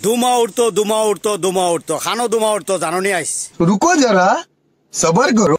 धुमा उड़तो खानो धुमा उड़तो जाननी आइस रुको जरा सबर करो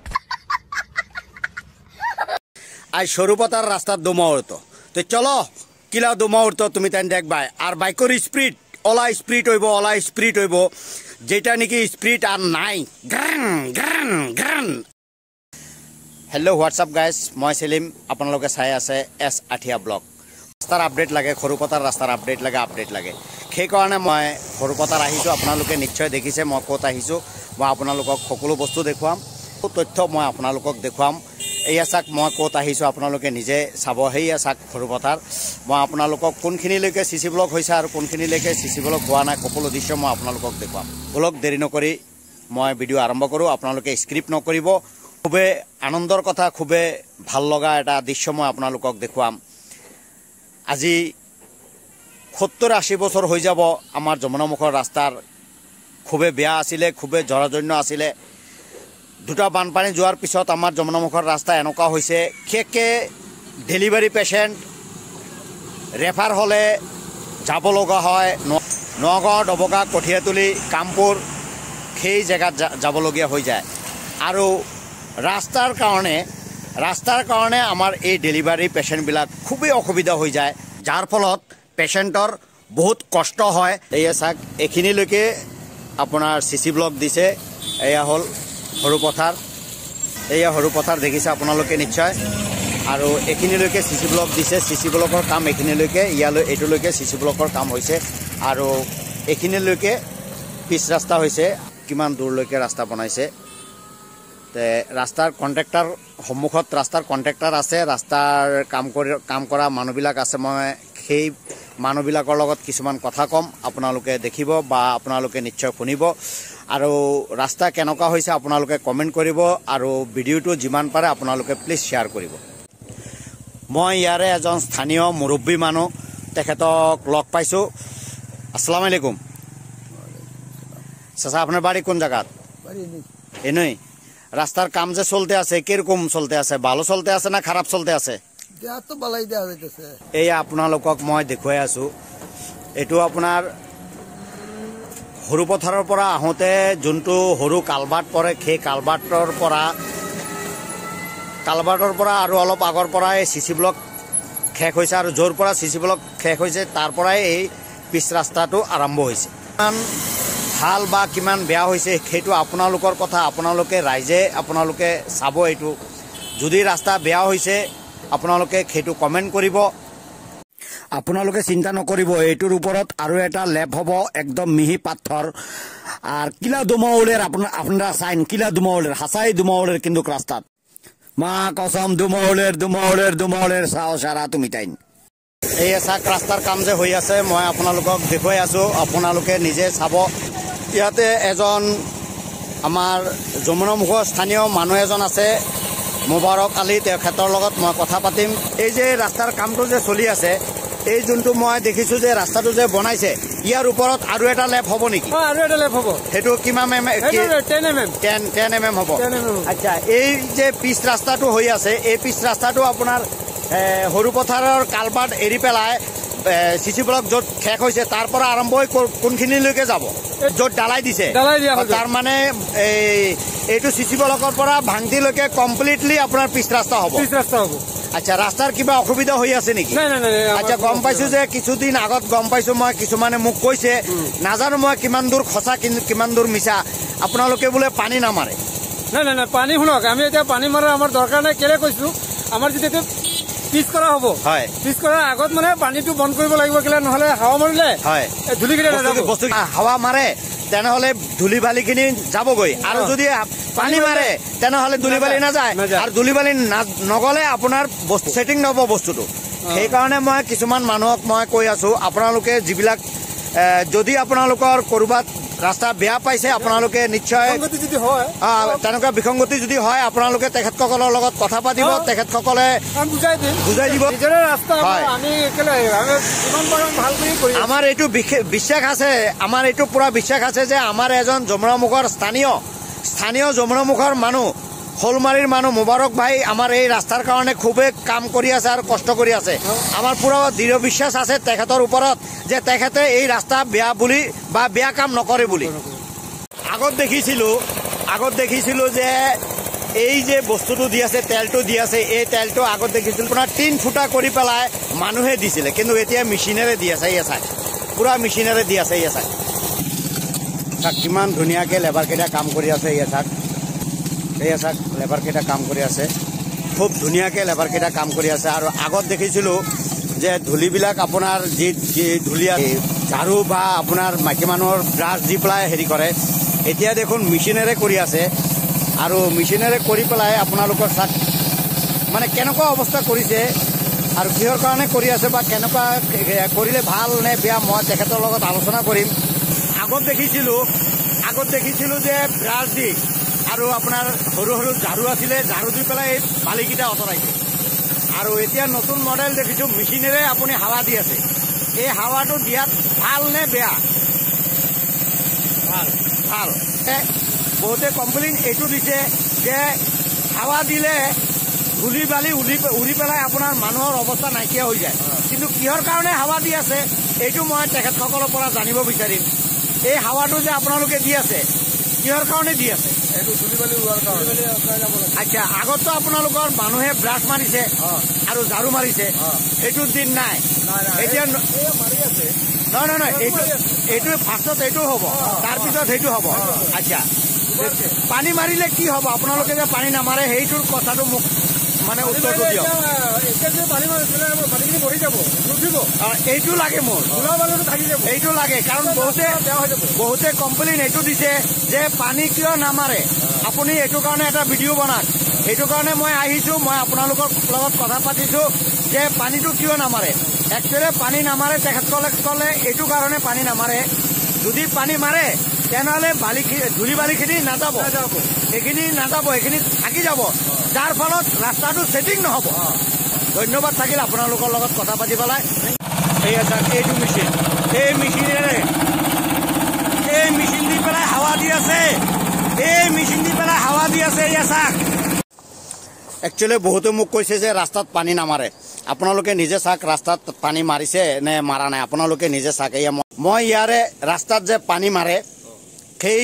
आज सरुपतार रास्ता धुमा उड़तो तो चलो किला धुमा उड़तो तुम तैन देखबाय और बाइकर स्पीड ओला स्पीड हইব जेटा नेকি स्पीड আর নাই গ্রান हेलो व्हाट्सअप गाइस मैं सेलिम आपनालोके चाই আছে एस आठिया ब्लॉग रास्तार अपडेट लागे सरुपतार रास्तार अपडेट लागे সেই কাৰণে মই সৰুপতাৰ আহিছো আপোনালোকে নিশ্চয় দেখিছে মই ক'ত আহিছো মই আপোনালোকক সকলো বস্তু দেখুৱাম তথ্য মই আপোনালোকক দেখুৱাম এয়া চাক মই ক'ত আহিছো আপোনালোকে নিজে চাব হেয়া চাক সৰুপতাৰ মই আপোনালোকক কোনখিনিলৈকে সিসি ব্লক হৈছে আৰু কোনখিনিলৈকে সিসি ব্লক হোৱা নাই সকলো দৃশ্য মই আপোনালোকক দেখুৱাম ব্লগ দেৰি নকৰি মই ভিডিও আৰম্ভ কৰো আপোনালোকে স্ক্ৰিপ্ট নকৰিব খুবে আনন্দৰ কথা খুবে ভাল লগা এটা দৃশ্য মই আপোনালোকক দেখুৱাম আজি 70-80 বছর হয়ে যাব আমার যমুনামুখৰ রাস্তার খুবে বেয়া আছিলে খুবে জরাজন্য আছিলে দুটা বানপানী যোৱাৰ পিছত আমার যমুনামুখৰ রাস্তা এনেকা হয়েছে কেকে ডেলিভারি পেশেন্ট রেফার হলে যাব লগা হয় নগাঁও ডবকা কঠিয়াতুলি কামপুর সেই জায়গাত যাবলগীয়া হৈ যায় আৰু রাস্তার কারণে আমার এই ডেলিভারি পেশেন্টবিলাক খুবই অসুবিধা হৈ যায় যার ফলত पेशेंटर बहुत कष्ट है ये चाक एखिनिলৈকে আপোনাৰ সিসি ব্লক দিছে এয়া হল সৰুপথাৰ দেখিছে আপোনালোকে নিশ্চয় আৰু এখিনিলৈকে সিসি ব্লক দিছে সিসি ব্লকৰ কাম এখিনিলৈকে ইয়ালৈ এটোলৈকে সিসি ব্লকৰ কাম হৈছে আৰু এখিনিলৈকে পিছ ৰাস্তা হৈছে কিমান দূৰলৈকে ৰাস্তা বনাইছে তে ৰাস্তাৰ কন্ট্ৰাক্টৰ সম্মুখত ৰাস্তাৰ কন্ট্ৰাক্টৰ আছে ৰাস্তাৰ কাম কৰা মানুহবিলাক আছে মই সেই মানুহবিলাকৰ লগত কিছুমান কথা কম আপোনালোকে দেখিব বা আপোনালোকে নিশ্চয় শুনিব আৰু ৰাস্তা কেনেকা হৈছে আপোনালোকে কমেন্ট কৰিব আৰু ভিডিওটো যিমান পাৰে আপোনালোকে প্লিজ শেয়াৰ কৰিব মই ইয়াৰে এজন স্থানীয় মুৰব্বী মানুহ তেখেতক লগ পাইছো আসসালামু আলাইকুম চাচা আপোনাৰ বাড়ি কোন জায়গাত এনেই রাস্তার কাম যে চলতে আছে কিরকম চলতে আছে ভালো চলতে আছে না খারাপ চলতে আছে তো বালাই দেওয়া হইতেছে এই আপোনালোকক মই দেখুৱাই আছো এটো আপোনাৰ সৰুপথাৰৰ পৰা আহোতে যোনটো সৰু কালভাৰ্ট পৰে সেই কালভাৰ্টৰ পৰা আৰু অলপ আগৰ পৰা এই সিসি ব্লক শেষ হৈছে আৰু জোৰ পৰা সিসি ব্লক শেষ হৈছে তাৰ পৰাই এই পিছ ৰাস্তাটো আৰম্ভ হৈছে ভাল বা কিমান বেয়া হৈছে সেইটো আপোনালোকৰ কথা আপোনালোকে ৰাইজে আপোনালোকে চাব এইটো যদি ৰাস্তা বেয়া হৈছে আপোনালোকে সেইটো কমেন্ট কৰিব আপোনালোকে চিন্তা নকৰিব এইটোৰ ওপৰত আৰু এটা লেপ হ'ব একদম মিহি পাথৰ আর কিলা দুমাউলের আপনারা চাইন কিলা দুমাউলের হাসাই দুমাউলের কিন্তু রাস্তাত মা কসম দুমাউলের চাও সারা তুমি টাইন এই চাক রাস্তার কাম যে হৈ আছে মই আপোনালোকক দেখুৱাই আছো আপোনালোকে নিজে চাব ইয়াতে এজন আমাৰ যমুনামুখৰ স্থানীয় মানুহ এজন আছে মুবাৰক আলী তেখেতৰ লগত মই কথা পাতিম এই যে ৰাস্তাৰ কামটো যে চলি আছে এই যোনটো মই দেখিছো যে ৰাস্তাটো যে বনাইছে ইয়াৰ ওপৰত আৰু এটা লেপ হ'ব নেকি আৰু এটা লেপ হ'ব হেতু কিমান 10 mm হ'ব আচ্ছা এই যে পিছ ৰাস্তাটো হৈ আছে এই পিছ ৰাস্তাটো আপোনাৰ সৰুপথাৰৰ কালভাৰ্ট এৰি পেলাই সিসি ব্লক যত শেষ হৈছে তাৰ পৰা আৰম্ভ হৈ কোনখিনিলৈকে যাব যত ডালাই দিছে তাৰ মানে এইটো সিসি ব্লকৰ পৰা ভাংটিলৈকে কমপ্লিটলি আপোনাৰ পিছ ৰাস্তা হ'ব আচ্ছা ৰাস্তাৰ কিবা অসুবিধা হৈ আছে নেকি আচ্ছা গম পাইছো যে কিছুদিন আগত গম পাইছো মই কিছুমানে মোক কৈছে নাজানো মই কিমান দূৰ খসা কিমান দূৰ মিছা আপোনালোকে বোলে পানী নামাৰে না পানী শুনক আমি এতিয়া পানী মাৰাৰ আমাৰ দৰকাৰ নাই কেলে কৈছো আমাৰ যেতিয়া পিছ কৰা হ'ব হয় পিছ কৰাৰ আগত মানে পানীটো বন্ধ কৰিব লাগিব কেলে নহলে হাৱা মাৰিলে হয় ধুলিকিটা নাযাব বস্তু হাৱা মাৰে তেনেহলে ধুলি বালিখিনি যাবগৈ আৰু যদি পানী মাৰে তেনেহলে ধুলি বালি নাযায় আৰু ধুলি বালি নগলে আপোনাৰ সেটিং নহব বস্তুটো সেই কাৰণে মই কিছুমান মানুহক মই কৈ আছো আপোনালোকে যিবিলাক যদি আপোনালোকৰ কৰবাত রাস্তা বেয়া পাইছে আপোনালোকে নিশ্চয় তেনেকুৱা বিসংগতি যদি হয় আপোনালোকে তেখেতসকলৰ লগত কথা পাতিব তেখেতসকলে বুজাই দিব আমাৰ এইটো বিশ্বাস আছে আমাৰ এইটো পুৰা বিশ্বাস আছে যে আমাৰ এজন যমুনামুখৰ স্থানীয় যমুনামুখৰ মানুহ শোলমাৰীৰ মানুহ মুবাৰক ভাই আমাৰ এই ৰাস্তাৰ কাৰণে খুবেই কাম কৰি আছে আৰু কষ্ট কৰি আছে আমাৰ পুৰা দৃঢ় বিশ্বাস আছে তেখেতৰ ওপৰত যে তেখেতে এই ৰাস্তা বেয়া বুলি বা বেয়া কাম নকৰে বুলি আগত দেখিছিলোঁ যে এই যে বস্তুটো দি আছে তেলটো দি আছে এই তেলটো আগত দেখিছিলোঁ আপোনাৰ 3 ফুটা কৰি পেলাই মানুহে দিছিলে কিন্তু এতিয়া মেচিনেৰে দি আছে এই চাই পুৰা মেচিনেৰে দি আছে এই চাই কিমান ধুনীয়াকৈ লেবাৰকেইটা কাম কৰি আছে এই চাক লেবাৰকেইটা কাম কৰি আছে খুব ধুনীয়াকৈ লেবাৰকেইটা কাম কৰি আছে আৰু আগত দেখিছিলোঁ যে ধূলিবিলাক আপোনাৰ যি ধূলি ঝাৰু বা আপোনাৰ মাইকী মানুহৰ ব্ৰাছ দি পেলাই হেৰি কৰে এতিয়া দেখোন মেচিনেৰে কৰি আছে আৰু মেচিনেৰে কৰি পেলাই আপোনালোকৰ চাক মানে কেনেকুৱা অৱস্থা কৰিছে আৰু কিহৰ কাৰণে কৰি আছে বা কেনেকুৱা কৰিলে ভাল নে বেয়া মই তেখেতৰ লগত আলোচনা কৰিম আগত দেখিছিলোঁ যে ব্ৰাছ দি আৰু আপোনাৰ সৰু ঝাৰু আছিলে ঝাৰু দি পেলাই এই বালিকেইটা আঁতৰাইছে আৰু এতিয়া নতুন মডেল দেখিছোঁ মেচিনেৰে আপুনি হাৱা দি আছে এই হাৱাটো দিয়াত ভাল নে বেয়া ভাল বহুতে কমপ্লেইন এইটো দিছে যে হাৱা দিলে ধূলি বালি উৰি পেলাই আপোনাৰ মানুহৰ অৱস্থা নাইকিয়া হৈ যায় কিন্তু কিহৰ কাৰণে হাৱা দি আছে এইটো মই তেখেতসকলৰ পৰা জানিব বিচাৰিম এই হাৱাটো যে আপোনালোকে দি আছে কিহৰ কাৰণে দি আছে আচ্ছা আগততো আপোনালোকৰ মানুহে ব্ৰাছ মাৰিছে আৰু ঝাৰু মাৰিছে এইটো দিন নাই এতিয়া নহয় এইটো ফাৰ্ষ্টত এইটো হ'ব তাৰপিছত সেইটো হ'ব আচ্ছা পানী মাৰিলে কি হ'ব আপোনালোকে যে পানী নামাৰে সেইটোৰ কথাটো মোক মানে উত্তৰটো দিয়ক এইটো লাগে মোৰ এইটো লাগে কাৰণ বহুতে কমপ্লেইন এইটো দিছে যে পানী কিয় নামাৰে আপুনি এইটো কাৰণে এটা ভিডিঅ' বনাওক এইটো কাৰণে মই আহিছোঁ মই আপোনালোকৰ লগত কথা পাতিছোঁ যে পানীটো কিয় নামাৰে একচুৱেলি পানী নামাৰে তেখেতসকলে এইটো কাৰণে পানী নামাৰে যদি পানী মাৰে তেনেহ'লে ধূলি বালিখিনি নাযাব এইখিনি থাকি যাব যাৰ ফলত ৰাস্তাটো ছেটিং নহ'ব ধন্যবাদ থাকিল আপোনালোকৰ লগত কথা পাতি পেলাই এইয়া চাওক এইটো মেচিন এই মেচিনেৰে এই মেচিন দি পেলাই হাৱা দি আছে এইয়া চাওক একচুৱেলি বহুতে মোক কৈছে যে ৰাস্তাত পানী নামাৰে আপোনালোকে নিজে চাওক ৰাস্তাত পানী মাৰিছে নে মাৰা নাই আপোনালোকে নিজে চাওক এয়া মই ইয়াৰে ৰাস্তাত যে পানী মাৰে সেই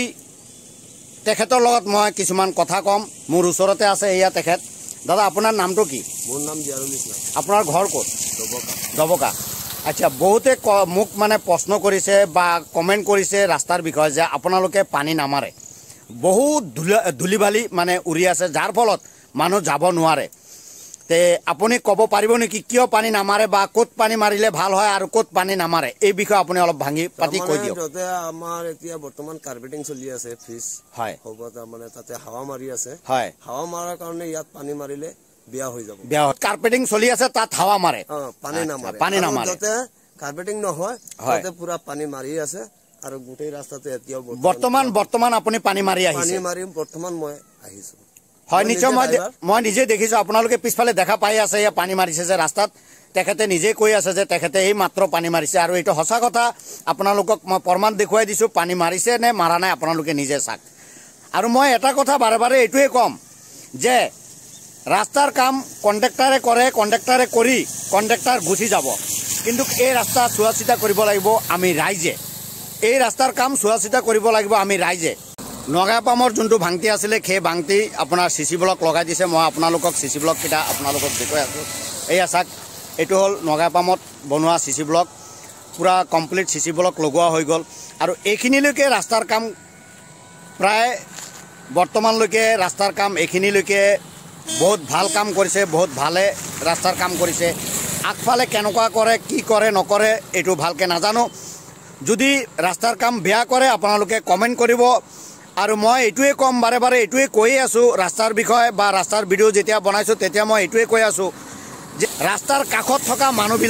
তেখেতৰ লগত মই কিছুমান কথা ক'ম মোৰ ওচৰতে আছে এয়া তেখেত দাদা আপোনাৰ নামটো কি মোৰ নাম জিয়াৰুল ইছলাম আপোনাৰ ঘৰ ক'ত দবকা আচ্ছা বহুতে মোক মানে প্ৰশ্ন কৰিছে বা কমেণ্ট কৰিছে ৰাস্তাৰ বিষয়ে যে আপোনালোকে পানী নামাৰে বহুত ধূলি বালি মানে উৰি আছে যাৰ ফলত মানুহ যাব নোৱাৰে তে আপুনি ক'ব পাৰিব নেকি কিয় পানী নামাৰে বা ক'ত পানী মাৰিলে ভাল হয় আৰু ক'ত পানী নামাৰে এই বিষয়ে আপুনি অলপ ভাঙি পাতি কৈ দিয়ক আমাৰ এতিয়া বৰ্তমান কাৰ্পেটিং চলি আছে ফিজ হয় হ'ব তাৰমানে তাতে হাৱা মাৰি আছে হয় হাৱা মাৰাৰ কাৰণে ইয়াত পানী মাৰিলে বেয়া হৈ যাব কাৰ্পেটিং চলি আছে তাত হাৱা মাৰে পানী নামাৰে যাতে কাৰ্পেটিং নহয় তাতে পুৰা পানী মাৰি আছে আৰু গোটেই ৰাস্তাতে এতিয়াও বৰ্তমান আপুনি পানী মাৰি আহিছে বৰ্তমান মই আহিছো হয় নিশ্চয় মই নিজে দেখিছোঁ আপোনালোকে পিছফালে দেখা পাই আছে এয়া পানী মাৰিছে যে ৰাস্তাত তেখেতে নিজে কৈ আছে যে তেখেতে এই মাত্ৰ পানী মাৰিছে আৰু এইটো সঁচা কথা আপোনালোকক মই প্ৰমাণ দেখুৱাই দিছোঁ পানী মাৰিছে নে মাৰা নাই আপোনালোকে নিজে চাওক আৰু মই এটা কথা বাৰে বাৰে এইটোৱে ক'ম যে ৰাস্তাৰ কাম কণ্ট্ৰেক্টাৰে কৰি কণ্ট্ৰেক্টাৰ গুচি যাব কিন্তু এই ৰাস্তা চোৱা চিতা কৰিব লাগিব আমি ৰাইজে এই ৰাস্তাৰ কাম চোৱা চিতা কৰিব লাগিব আমি ৰাইজে নগাপামৰ যোনটো ভাংটি আছিলে সেই ভাংটি আপোনাৰ চিচি ব্লক লগাই দিছে মই আপোনালোকক চিচি ব্লককেইটা আপোনালোকক দেখুৱাই আছোঁ এয়া চাওক এইটো হ'ল নগাপামত বনোৱা চিচি ব্লক পুৰা কমপ্লিট চিচি ব্লক লগোৱা হৈ গ'ল আৰু এইখিনিলৈকে ৰাস্তাৰ কাম প্ৰায় বৰ্তমানলৈকে ৰাস্তাৰ কাম এইখিনিলৈকে বহুত ভাল কাম কৰিছে বহুত ভালে ৰাস্তাৰ কাম কৰিছে আগফালে কেনেকুৱা কৰে কি কৰে নকৰে এইটো ভালকৈ নাজানো যদি ৰাস্তাৰ কাম বেয়া কৰে আপোনালোকে কমেণ্ট কৰিব আৰু মই এইটোৱে ক'ম বাৰে বাৰে এইটোৱে কৈয়ে আছোঁ ৰাস্তাৰ বিষয়ে বা ৰাস্তাৰ ভিডিঅ' যেতিয়া বনাইছোঁ তেতিয়া মই এইটোৱে কৈ আছোঁ যে ৰাস্তাৰ কাষত থকা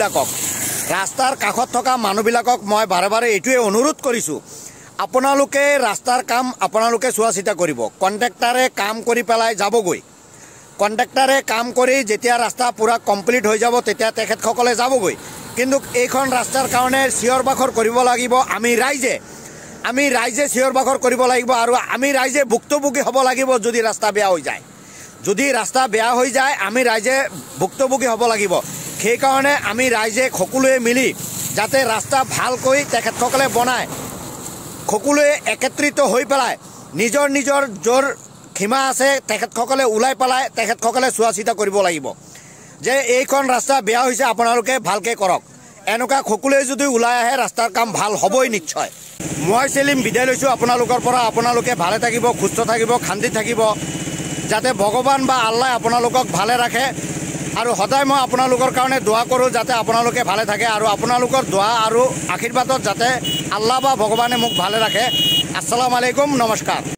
মানুহবিলাকক মই বাৰে বাৰে এইটোৱে অনুৰোধ কৰিছোঁ আপোনালোকে ৰাস্তাৰ কাম আপোনালোকে চোৱা চিতা কৰিব কণ্ট্ৰেক্টাৰে কাম কৰি পেলাই যাবগৈ কণ্ট্ৰেক্টাৰে কাম কৰি যেতিয়া ৰাস্তা পুৰা কমপ্লিট হৈ যাব তেতিয়া তেখেতসকলে যাবগৈ কিন্তু এইখন ৰাস্তাৰ কাৰণে চিঞৰ বাখৰ কৰিব লাগিব আমি ৰাইজে চিঞৰ বাখৰ কৰিব লাগিব আৰু আমি ৰাইজে ভুক্তভোগী হ'ব লাগিব যদি ৰাস্তা বেয়া হৈ যায় যদি ৰাস্তা বেয়া হৈ যায় আমি ৰাইজে ভুক্তভোগী হ'ব লাগিব। সেইকাৰণে আমি ৰাইজে সকলোৱে মিলি যাতে ৰাস্তা ভালকৈ তেখেতসকলে বনায়, সকলোৱে একত্ৰিত হৈ পেলাই নিজৰ নিজৰ য'ৰ সীমা আছে তেখেতসকলে ওলাই পেলাই তেখেতসকলে চোৱা চিতা কৰিব লাগিব যে এইখন ৰাস্তা বেয়া হৈছে, আপোনালোকে ভালকৈ কৰক। এনেকুৱা সকলোৱে যদি ওলাই আহে ৰাস্তাৰ কাম ভাল হ'বই নিশ্চয়। মই চেলিম বিদায় লৈছোঁ আপোনালোকৰ পৰা। আপোনালোকে ভালে থাকিব, সুস্থ থাকিব, শান্তি থাকিব, যাতে ভগৱান বা আল্লাহ আপোনালোকক ভালে ৰাখে। আৰু সদায় মই আপোনালোকৰ কাৰণে দোৱা কৰোঁ যাতে আপোনালোকে ভালে থাকে, আৰু আপোনালোকৰ দোৱা আৰু আশীৰ্বাদত যাতে আল্লাহ বা ভগৱানে মোক ভালে ৰাখে। আসসালামু আলাইকুম, নমস্কাৰ।